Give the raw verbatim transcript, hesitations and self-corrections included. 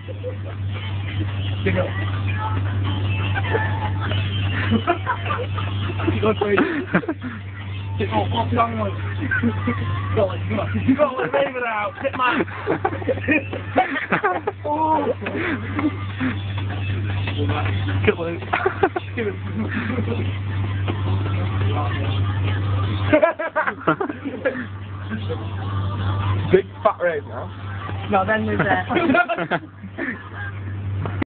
Dig up. You got three. Sit off, off, long one. Go on, go on. Go on, wave it out. Sit man. Oh. Kill it. Kill it. Big fat rave now. No, then there's that.